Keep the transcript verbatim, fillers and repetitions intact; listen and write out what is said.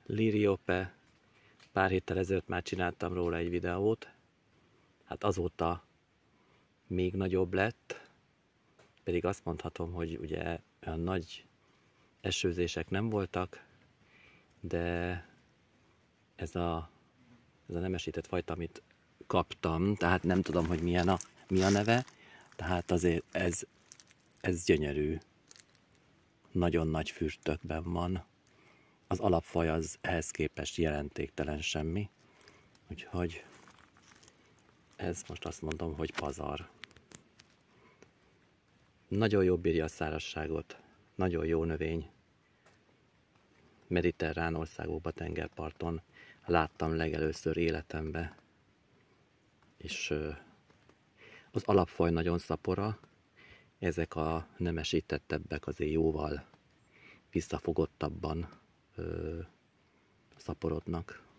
Liriope, pár héttel ezelőtt már csináltam róla egy videót, hát azóta még nagyobb lett, pedig azt mondhatom, hogy ugye olyan nagy esőzések nem voltak, de ez a, ez a nemesített fajta, amit kaptam, tehát nem tudom, hogy milyen a, mi a neve, tehát azért ez, ez gyönyörű, nagyon nagy füstökben van. Az alapfaj az ehhez képest jelentéktelen semmi, úgyhogy ez most azt mondom, hogy pazar. Nagyon jó bírja a szárazságot, nagyon jó növény. Mediterrán országokban, tengerparton láttam legelőször életemben, és az alapfaj nagyon szapora, ezek a nemesítettebbek azért jóval visszafogottabban ö, szaporodnak.